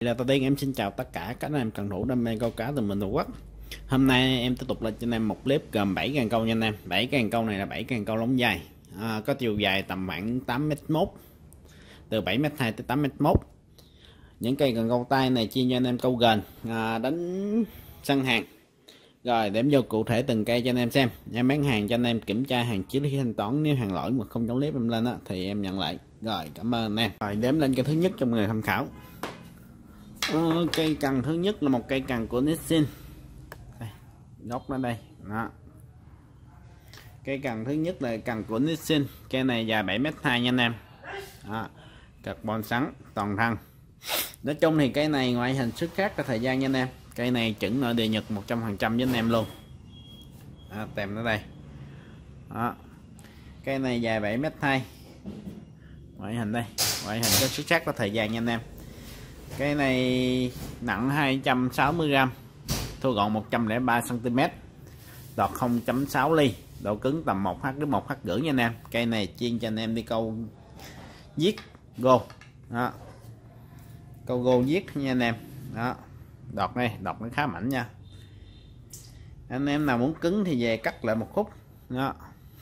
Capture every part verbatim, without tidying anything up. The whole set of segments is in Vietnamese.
Là đầu tiên em xin chào tất cả các anh em cần thủ đam mê câu cá từ mình Tổ Quốc. Hôm nay em tiếp tục lên cho anh em một clip gồm bảy cần câu nha anh em. bảy cần câu này là bảy cần câu lóng dài, à, có chiều dài tầm khoảng tám mét mốt, từ bảy mét hai tới tám mét mốt. Những cây cần câu tay này chuyên cho anh em câu gần, à, đánh săn hàng. Rồi để em vô cụ thể từng cây cho anh em xem. Em bán hàng cho anh em kiểm tra hàng trước khi thanh toán, nếu hàng lỗi mà không trong clip em lên đó, thì em nhận lại. Rồi cảm ơn anh em. Rồi đếm lên cây thứ nhất cho mọi người tham khảo. Ờ, cây cần thứ nhất là một cây cần của Nissin. Đây, gốc nó đây đó. Cây cần thứ nhất là cần của Nissin. Cây này dài bảy mét hai nha anh em đó. Carbon sắn toàn thân. Nói chung thì cây này ngoại hình xuất sắc cả thời gian nha anh em. Cây này chuẩn nội địa Nhật một trăm phần trăm với anh em luôn đó, tem nó đây đó. Cây này dài bảy mét hai, ngoại hình đây, ngoại hình rất xuất sắc có thời gian nha anh em. Cái này nặng hai trăm sáu mươi gam, thô gọn một trăm lẻ ba xăng ti mét, đọt không phẩy sáu ly, độ cứng tầm một h đến một h rưỡi nha anh em. Cây này chuyên cho anh em đi câu giết gô đó, câu gô giết nha anh em đó. Đọt này, đọt nó khá mảnh nha anh em. Nào muốn cứng thì về cắt lại một khúc đó,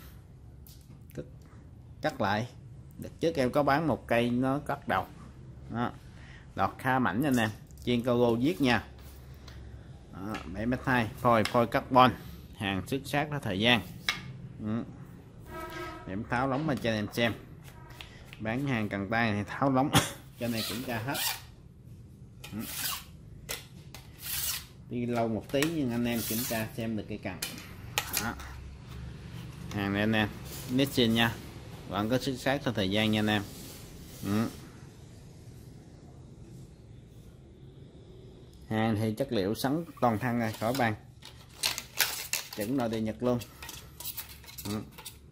cắt lại. Đợt trước em có bán một cây nó cắt đầu đó. Đọt khá mảnh nha anh em, chuyên câu gô giết nha đó, bảy mét hai, phôi phôi carbon, hàng xuất sắc đó thời gian. Ừ. Em tháo lóng lên cho anh em xem. Bán hàng cần tay thì tháo lóng cho này kiểm tra hết. Ừ. Đi lâu một tí nhưng anh em kiểm tra xem được cây cần đó. Hàng này anh em Nissin nha, vẫn có xuất sắc theo thời gian nha anh em. Ừ. Hàng thì chất liệu sắn toàn thân này, khỏi bàn, chuẩn nội địa Nhật luôn. Ừ.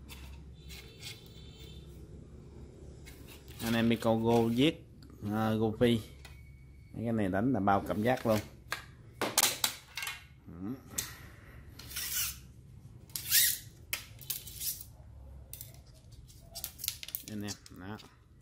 Anh em đi câu gô giết uh, gô phi, cái này đánh là bao cảm giác luôn. Ừ. Anh em đó,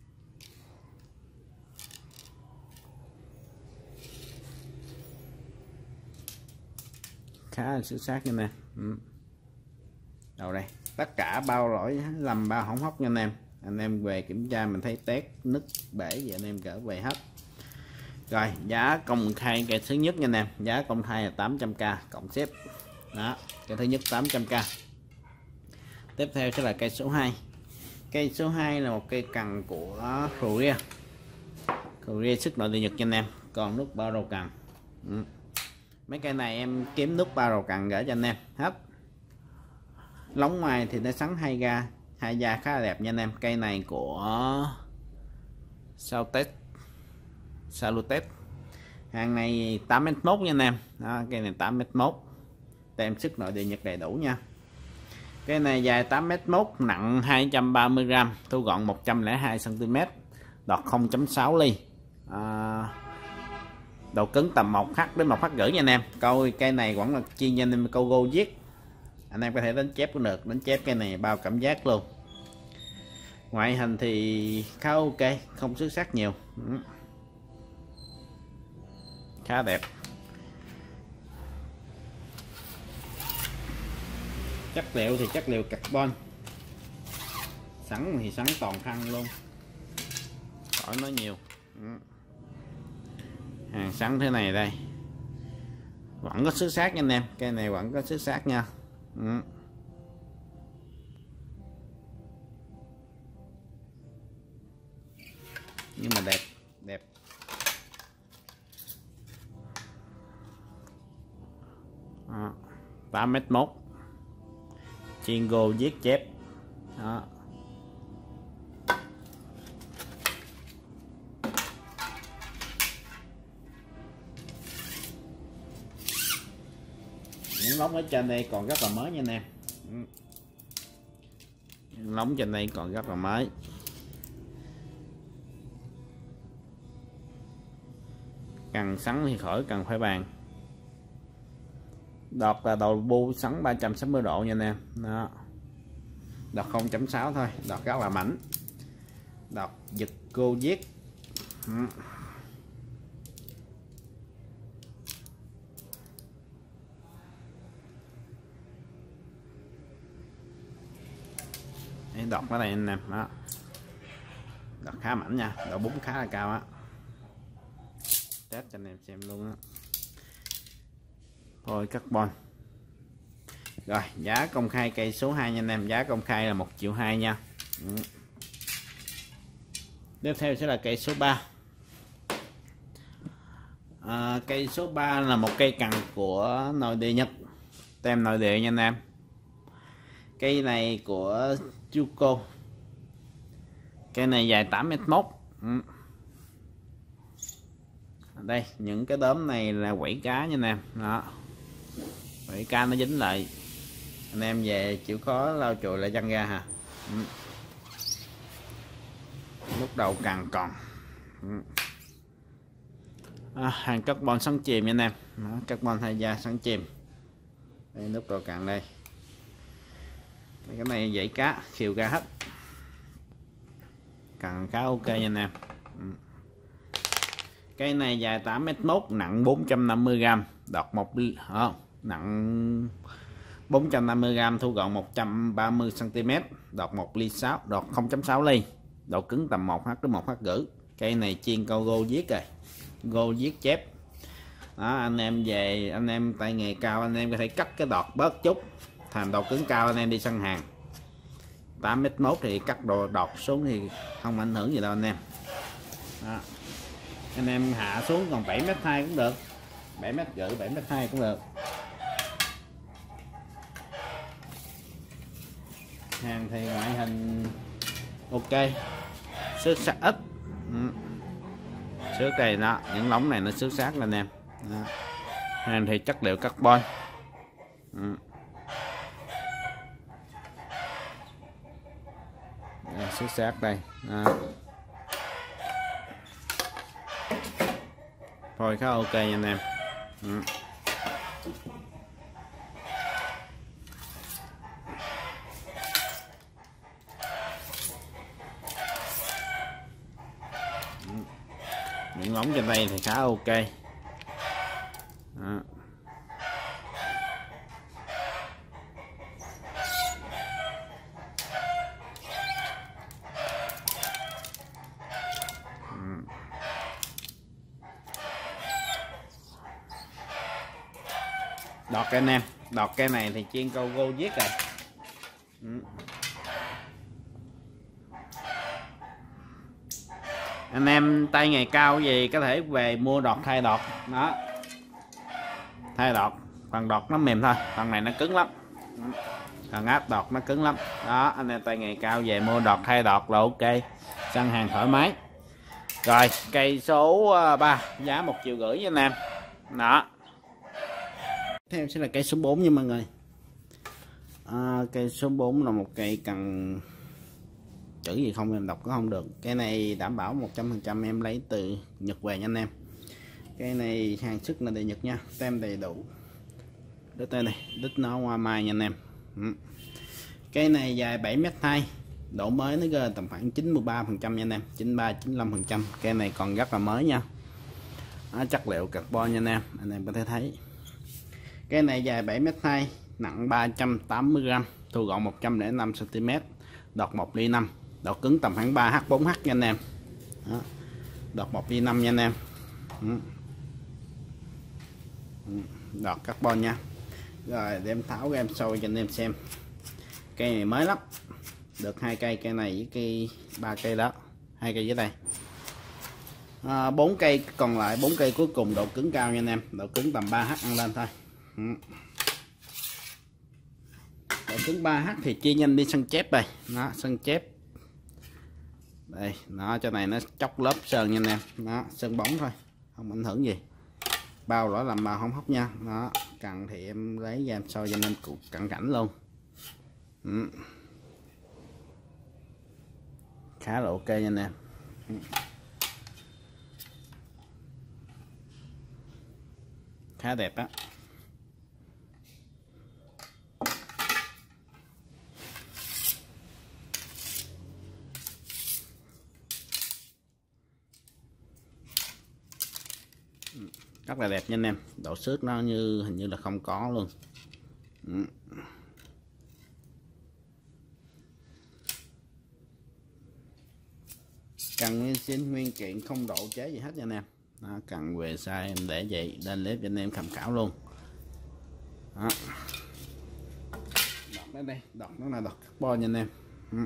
khá là xuất sắc nha nè. Ừ. Đầu đây tất cả bao lỗi lầm bao hỏng hóc nha anh em. Anh em về kiểm tra mình thấy tét nứt bể gì anh em gỡ về hết. Rồi giá công khai cây thứ nhất nha anh em, giá công khai là tám trăm k cộng xếp đó. Cây thứ nhất tám trăm k. Tiếp theo sẽ là cây số hai. Cây số hai là một cây cần của Korea. Korea sức nội địa Nhật nha anh em, còn nút bao đầu cần. Ừ. Mấy cây này em kiếm nút bao đầu cần gửi cho anh em hết. Lóng ngoài thì nó sắn hai ga, hai da khá là đẹp nha anh em. Cây này của Sautech, Salutech. Hàng này tám mét mốt nha anh em đó, cây này tám mét mốt, tem sức nội địa Nhật đầy đủ nha. Cây này dài tám mét mốt, nặng hai trăm ba mươi gam, thu gọn một trăm lẻ hai xăng ti mét, đọt không phẩy sáu ly, à, độ cứng tầm một h đến một h rưỡi nha anh em. Câu cây này vẫn là chuyên cho anh em câu gô giết, anh em có thể đánh chép cũng được, đánh chép cây này bao cảm giác luôn. Ngoại hình thì khá ok, không xuất sắc nhiều. Ừ. Khá đẹp. Chất liệu thì chất liệu carbon, sắn thì sắn toàn thân luôn, khỏi nói nhiều. Ừ. Hàng sắn thế này đây vẫn có xuất sắc nha anh em, cây này vẫn có xuất sắc nha. Ừ. Nhưng mà đẹp đẹp. Đó. tám mét mốt, chuyên gô giết chép đó. Những lóng ở trên đây còn rất là mới nha anh em. Những lóng trên đây còn rất là mới. Cần sắn thì khỏi cần phải bàn. Đọt là đầu bu sắn ba trăm sáu mươi độ nha anh em đó. Đọt không phẩy sáu thôi, đọt rất là mảnh, đọt giật cô giết. đọt ở đây anh em, đó đọt khá mảnh nha, độ búng khá là cao á, test cho anh em xem luôn á. Thôi carbon. Rồi giá công khai cây số hai nha anh em, giá công khai là một triệu hai nha. Ừ. Tiếp theo sẽ là cây số ba. À, cây số ba là một cây cằn của nội địa Nhật, tem nội địa nha anh em. Cây này của Chuko, cây này dài tám mét mốt. Ừ. Đây những cái đốm này là quẩy cá nha anh em, đó quẩy cá nó dính lại, anh em về chịu khó lau chùi lại chân ra hả. Ừ. Lúc đầu càng còn. Ừ. À, hàng carbon xoắn chìm nha anh em, đó, carbon thay da xoắn chìm. Đây nút đầu càng đây, cái này dãy cá khiều ra hết, càng cá ok nha anh em. Ừ. Cây này dài tám mét mốt, nặng bốn trăm năm mươi gam, đọt một không, nặng bốn trăm năm mươi gam, thu gọn một trăm ba mươi xăng ti mét, đọt một ly sáu, đọt không phẩy sáu ly, độ cứng tầm một h đến một h rưỡi. Cây này chiên câu gô viết rồi, gô viết chép. Đó, anh em về anh em tay nghề cao, anh em có thể cắt cái đọt bớt chút, thành độ cứng cao, anh em đi săn hàng tám mét mốt thì cắt đồ đọt xuống thì không ảnh hưởng gì đâu anh em. Đó. Anh em hạ xuống còn bảy mét hai cũng được, bảy mét rưỡi, bảy mét hai cũng được. Hàng thì ngoại hình ok, xước sắc ít. Ừ. Xước đây đó, những lóng này nó xước sát lên em. Đó. Hàng thì chất liệu carbon. Ừ. Xước sát đây. Đó. Thôi khá ok nha anh em. Ừ. Những lóng trên đây thì khá ok. Đó. Đọt cái anh em, đọt cây này thì chiên câu gô viết rồi. Ừ. Anh em tay nghề cao gì có thể về mua đọt thay đọt, đó thay đọt, phần đọt nó mềm thôi, phần này nó cứng lắm, phần áp đọt nó cứng lắm. Đó, anh em tay nghề cao về mua đọt thay đọt là ok, săn hàng thoải mái. Rồi cây số ba giá một triệu rưỡi với anh em. Đó, theo sẽ là cây số bốn nha mọi người. À, cây số bốn là một cây cần chữ gì không em đọc có không được. Cái này đảm bảo một trăm phần trăm em lấy từ Nhật về nha anh em. Cái này hàng xuất là đầy Nhật nha, tem đầy đủ. Đứt đây này, đứt nó hoa mai nha anh em. Ừ. Cái này dài bảy mét hai, độ mới nó rơi tầm khoảng chín mươi ba phần trăm nha anh em, chín mươi ba chín mươi lăm phần trăm. Cái này còn rất là mới nha. Đó, chất liệu carbon nha anh em, anh em có thể thấy. Cái này dài bảy mét hai, nặng ba trăm tám mươi gam, thu gọn một trăm lẻ năm xăng ti mét, đọt một ly năm, độ cứng tầm khoảng ba h bốn h nha anh em. Đó. Đọt một ly năm nha anh em. Ừ. Đọt carbon nha. Rồi đem tháo ra em soi cho anh em xem. Cây này mới lắm, được hai cây, cây này với cây ba cây đó, hai cây dưới đây. À, bốn cây còn lại, bốn cây cuối cùng độ cứng cao nha anh em, độ cứng tầm ba h ăn lên thôi. Ừ. Độ cứng ba h thì chia nhanh đi sân chép đây, nó sân chép đây, nó cho này nó chóc lớp sơn nha anh em, nó sơn bóng thôi, không ảnh hưởng gì, bao lỗ làm màu không hóc nha. Đó, cần thì em lấy ra em soi cho nên cụ cận cảnh luôn. Ừ. Khá là ok nha anh em. Ừ. Khá đẹp á. Rất là đẹp nha anh em, độ xước nó như hình như là không có luôn. Ừ. Cần nguyên xin nguyên kiện, không độ chế gì hết nha anh em. Đó, cần về sai em để vậy lên clip cho anh em tham khảo luôn. Đó. Đọt đến đây, đọt nó là đọt carbon nha anh em. Ừ.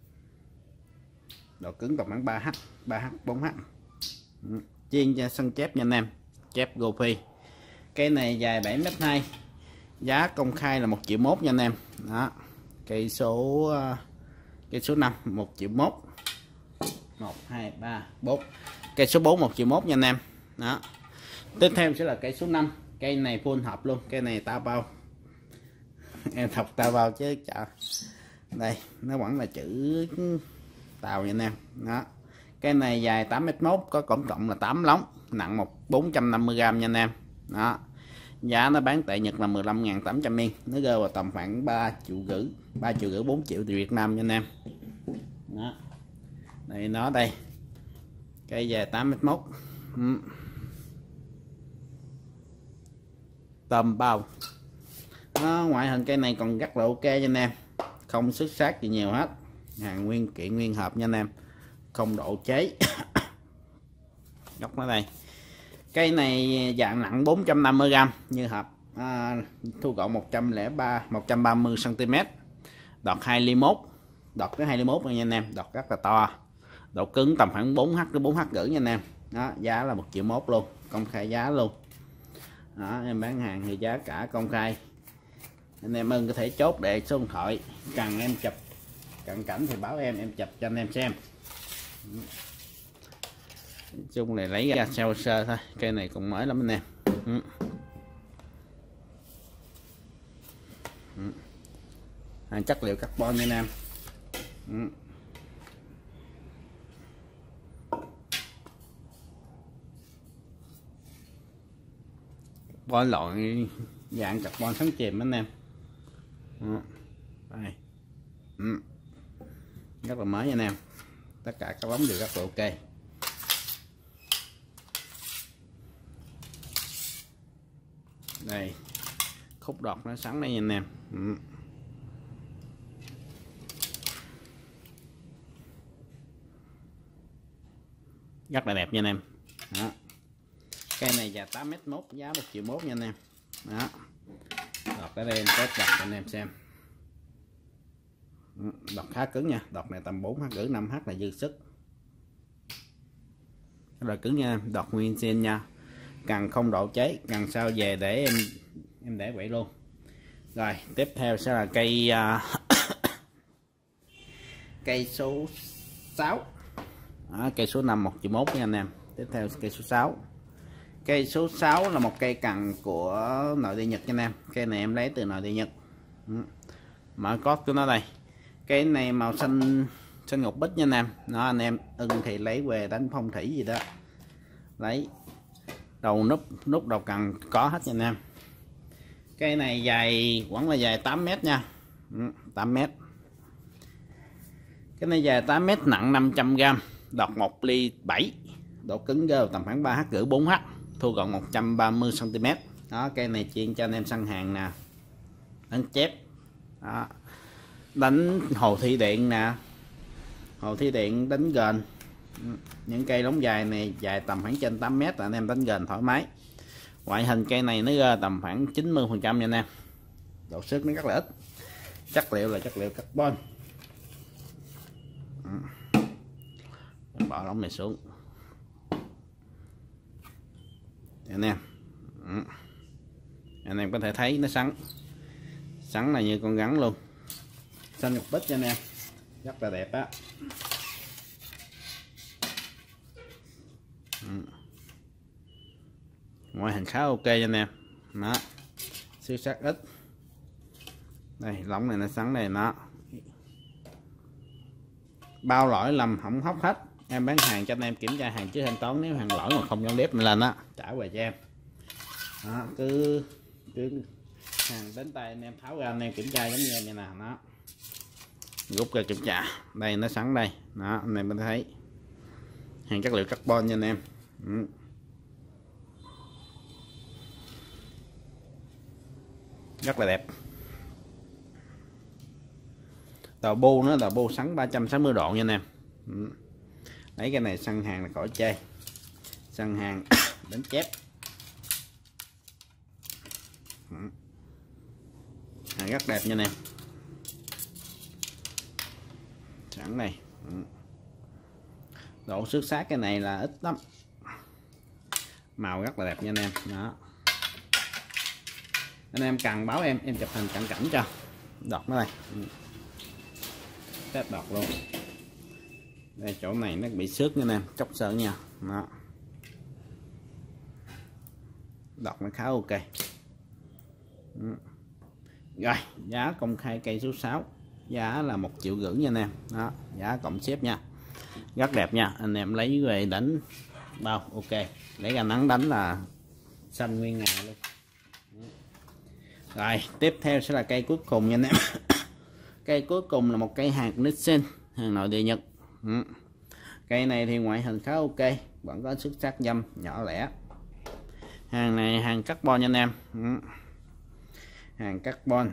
Độ cứng tầm khoảng ba H, ba H, bốn H. Ừ. Chiên cho sân chép nha anh em, chép Gopi. Cây này dài bảy mét hai, giá công khai là một triệu mốt nha anh em. Đó. Cây số cây số năm một triệu mốt. một hai ba bốn. Cây số bốn một triệu mốt nha anh em. Đó. Tiếp theo sẽ là cây số năm. Cây này full hộp luôn, cây này tao bao. Em học tao bao chứ chả. Đây, nó vẫn là chữ tàu nha anh em. Đó. Cây này dài tám mét một, có tổng cộng là tám lóng, nặng một bốn trăm năm mươi gam nha anh em. Đó. Giá nó bán tại Nhật là mười lăm nghìn tám trăm yên, nó rơi vào tầm khoảng ba triệu rưỡi, ba triệu rưỡi bốn triệu tiền Việt Nam nha anh em. Đó. Đây nó đây. Cây dài tám mét một. Ừ. Tầm bao. Đó, ngoại hình cây này còn rất là ok cho anh em, không xuất sắc gì nhiều hết, hàng nguyên kiện nguyên hộp nha anh em, không độ chế. Góc nó đây. Cây này dạng nặng bốn trăm năm mươi gam như hộp, à, thu gọn một trăm lẻ ba, một trăm ba mươi xăng ti mét, đọt hai ly mốt, đọt cái hai ly mốt nha anh em, đọt rất là to, độ cứng tầm khoảng bốn H đến bốn H rưỡi nha anh em. Đó, giá là một triệu mốt luôn, công khai giá luôn. Đó, em bán hàng thì giá cả công khai, anh em ơn có thể chốt để số điện thoại, cần em chụp cận cảnh thì báo em em chụp cho anh em xem. Nói chung này lấy ra sơ sơ thôi, cây này cũng mới lắm anh em. Ừ. Ừ. À, chất liệu carbon nha anh em. Ừ. Carbon loại dạng carbon sáng chìm anh em. Ừ. Đây. Ừ. Rất là mới nha anh em, tất cả các bóng đều rất là ok. Đây, khúc đọt nó sẵn đây nha anh em. Ừ. Rất là đẹp nha anh em. Đó. Cây này dài tám mét một, giá một triệu mốt nha anh em. Đó. Đọt ở đây em test đọt cho anh em xem. Đọt khá cứng nha, đọt này tầm bốn H rưỡi năm H là dư sức. Rất là cứng nha, đọt nguyên xin nha. Cần không độ cháy, cần sao về để em em để vậy luôn. Rồi, tiếp theo sẽ là cây uh, cây số sáu. Đó, cây số năm một triệu mốt nha anh em. Tiếp theo cây số sáu. Cây số sáu là một cây cần của nội địa Nhật nha anh em. Cây này em lấy từ nội địa Nhật. Mở cốt của nó đây. Cây này màu xanh xanh ngọc bích nha anh em. Nó anh em ưng thì lấy về đánh phong thủy gì đó. Lấy đầu nút nút đầu cần có hết nha anh em. Cây này dài vẫn là dài tám mét nha. tám mét. Cái này dài tám mét, nặng năm trăm gam, đọt một ly bảy, độ cứng gơ tầm khoảng ba H rưỡi bốn H, thu gọn một trăm ba mươi xăng ti mét. Đó, cây này chuyên cho anh em săn hàng nè, đánh chép. Đó. Đánh hồ thi điện nè, hồ thi điện, đánh gền. Những cây lóng dài này dài tầm khoảng trên tám mét là anh em đánh gền thoải mái. Ngoại hình cây này nó ra tầm khoảng chín mươi phần trăm nha anh em, độ sức nó rất là ít. Chất liệu là chất liệu carbon. Bỏ lóng này xuống anh em. Anh em có thể thấy nó sắn sắn là như con rắn luôn, xanh ngọc bích cho anh em, rất là đẹp á. Ngoại hình khá ok cho anh em. Đó, siêu sắc ít. Đây, lóng này nó sắn này, nó bao lỗi lầm không hóc hết. Em bán hàng cho anh em kiểm tra hàng trước thanh toán, nếu hàng lỗi mà không dọn đếp lên á trả về cho em. Đó, cứ cứ hàng đến tay anh em tháo ra anh em kiểm tra giống như em như nào. Nó rút ra kiểm tra, đây nó sẵn đây. Đó, anh em có thấy hàng chất liệu carbon nha anh em. Ừ. Rất là đẹp. Tàu bu nó là bu sắn ba trăm sáu mươi độ nha anh em. Ừ. Lấy cái này săn hàng là khỏi chê, săn hàng đánh chép. Hàng rất đẹp nha anh em. Sẵn này. Độ xước sát cái này là ít lắm, màu rất là đẹp nha anh em. Đó, anh em cần báo em em chụp hình cận cảnh cho. Đọt nó đây, test đọt luôn. Đây chỗ này nó bị xước nha anh em, chóc sợ nha. Đó, đọt nó khá ok. Rồi giá công khai cây số sáu, giá là một triệu rưỡi nha anh em. Đó, giá cộng xếp nha, rất đẹp nha. Anh em lấy về đánh bao ok, lấy ra nắng đánh là xanh nguyên ngày luôn. Rồi tiếp theo sẽ là cây cuối cùng nha anh em. Cây cuối cùng là một cây hạt Nissin, hàng nội địa Nhật. Ừ. Cây này thì ngoại hình khá ok, vẫn có sức sắc dâm nhỏ lẻ. Hàng này hàng carbon nha anh em. Ừ. Hàng carbon.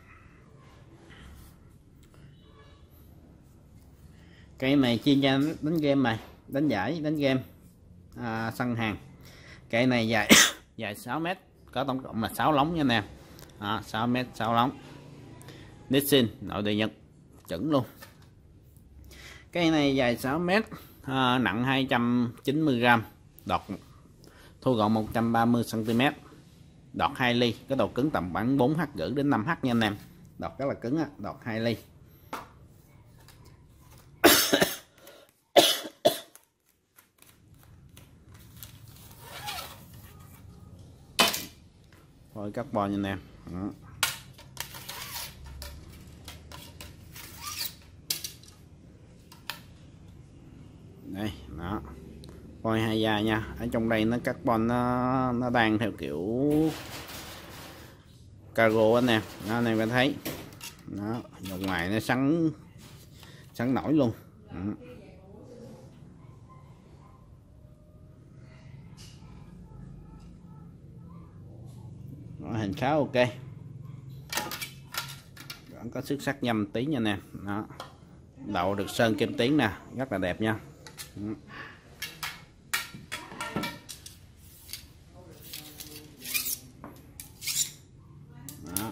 Cây này chuyên gia đánh game này, đánh giải, đánh game, à, săn hàng. Cây này dài dài sáu mét, có tổng cộng là sáu lóng nha anh em. Đó, sáu mét sáu lóng. Nissin nội địa Nhật chuẩn luôn. Cây này dài sáu mét, à, nặng hai trăm chín mươi gam, đọt thu gọn một trăm ba mươi xăng ti mét, đọt hai ly, cái độ cứng tầm khoảng bốn H rưỡi đến năm H nha anh em. Đọt rất là cứng á, đọt hai ly. Phôi carbon nha anh em. Đó. Đây, đó. Phôi hai da nha. Ở trong đây nó carbon nó nó đang theo kiểu cargo anh em. Đó, anh em có thấy. Đó, dòng ngoài nó sắn sắn nổi luôn. Đó. Hình khá ok, vẫn có sức sắc nhâm tí nha anh em. Đó, đậu được sơn kim tuyến nè, rất là đẹp nha. Đó,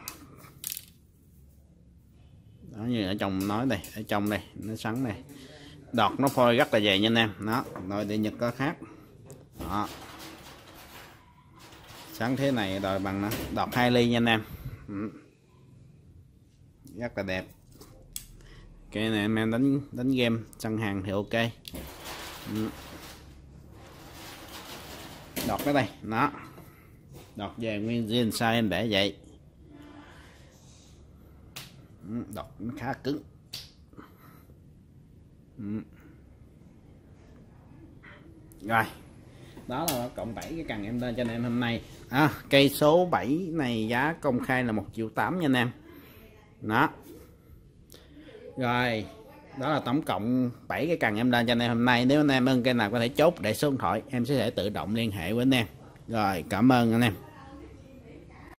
đó như ở trong nói đây, ở trong đây nó sắn này, đọt nó phôi rất là dày nha anh em. Đó, nội địa Nhật có khác. Đó, sáng thế này đòi bằng đọt hai ly nha anh em. Ừ. Rất là đẹp. Cái này em đánh đánh game săn hàng thì ok. Ừ. Đọt cái đây, nó đọt về nguyên zin sao em để vậy. Ừ. Đọt nó khá cứng. Ừ. Rồi, đó là cộng bảy cái cần em lên cho anh em hôm nay. À, cây số bảy này giá công khai là một triệu tám nha anh em. Đó. Rồi, đó là tổng cộng bảy cái cần em lên cho anh em hôm nay. Nếu anh em ơn cây nào có thể chốt để số điện thoại, em sẽ tự động liên hệ với anh em. Rồi, cảm ơn anh em.